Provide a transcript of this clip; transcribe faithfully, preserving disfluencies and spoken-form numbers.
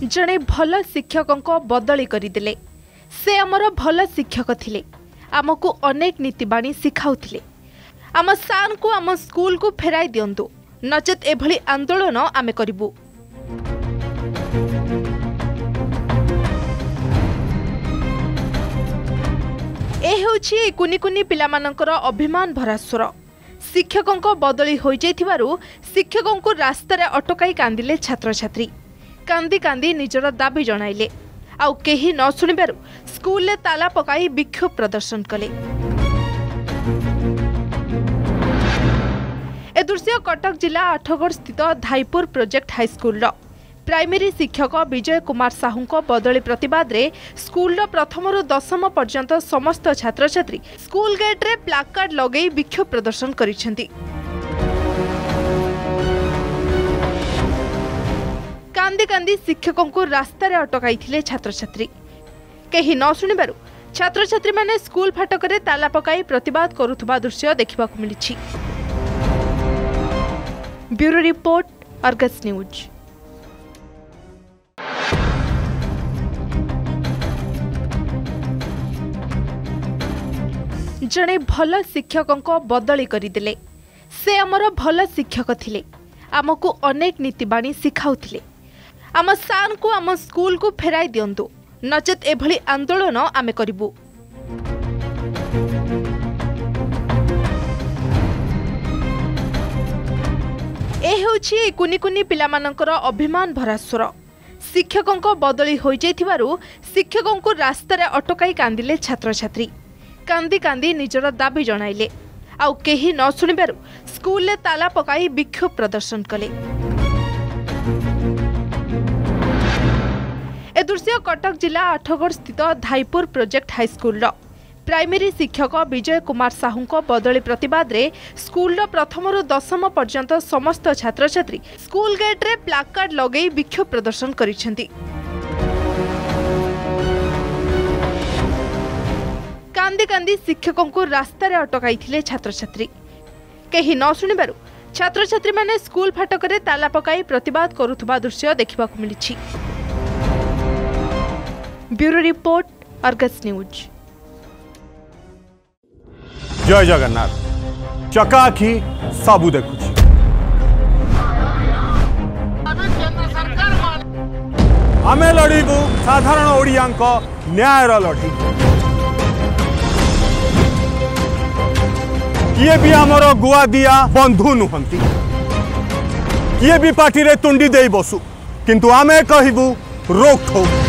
जड़े भल शिक्षकों बदली करदे से आमर भल शिक्षक थिले आमको अनेक नीतिबाणी शिखाउथिले आम सार को आम स्कूल को फेराई दियंतु नचेत एभली आंदोलन आमे करिबु। ए हेउछि कुनी कुनी पिलामानंकर अभिमान भरा स्वर। शिक्षकों बदली हो जाइथिबारु शिक्षकों को रास्ता रे अटकाई कांदिले छात्र छात्री। कांदी कांदी निजर दाबी जणाइले आउ केही न सुनिबारु स्कूल ले ताला पकाई विक्षोभ प्रदर्शन कले। ए दृश्य कटक जिला आठगढ़ स्थित धाईपुर प्रोजेक्ट हाईस्कूल प्राइमरी शिक्षक विजय कुमार साहू को बदली प्रतिवाद रे स्कूल प्रथम रु दशम पर्यंत समस्त छात्र छात्री स्कूल गेट रे प्लाकार्ड लगई विक्षोभ प्रदर्शन करिसेंती। कांदी कांदी शिक्षकों को रास्ता रे अटकाई छात्र छात्री। केही न सुनिबारु छात्र छात्री माने स्कूल फाटक रे ताला पकाई प्रतिवाद करुथबा दृश्य देखिबा को मिलिछि। Bureau report Argus news. जड़े भल शिक्षकों बदली करदे से आमर भल शिक्षक थिले आमको अनेक नीतिबाणी शिखाउथिले आम सार को आम स्कूल को फेराई दियंतु नचेत एभली आंदोलन आमे करिबु। ए हेउछि कुनी कुनी पिलामानंकर अभिमान भरा स्वर। शिक्षकों बदली हो जाइथिबारु शिक्षकों को रास्ता रे अटकाई कांदिले छात्र छात्री। कांदी कांदी निजर दाबी जणाइले आउ केही न सुनिबारु स्कूल ले ताला पकाई विक्षोभ प्रदर्शन कले। ए दृश्य कटक जिला आठगढ़ स्थित धाईपुर प्रोजेक्ट हाईस्कूल प्राइमरी शिक्षक विजय कुमार साहू को बदली प्रतिवाद रे स्कूल प्रथम रु दशम पर्यंत समस्त छात्र छात्री स्कूल गेट रे प्लाकार्ड लगई विक्षोभ प्रदर्शन करिसेंती। कांदी कांदी शिक्षकों को रास्ता रे अटकाई छात्र छात्री। केही न सुनिबारु छात्र छात्री माने स्कूल फाटक रे ताला पकाई प्रतिवाद करुथबा दृश्य देखिबा को मिलिछि। Bureau report Argus news. जय जगन्नाथ चकाखी सबू देखुछि। आमे लड़ीबू साधारण ओडियांक न्यायर लड़ी। किए भी आमर गुआ दिया बंधु नुहंती किए भी पार्टी रे तुंडी दे बसु किंतु आमे कहबू रोक ठोक।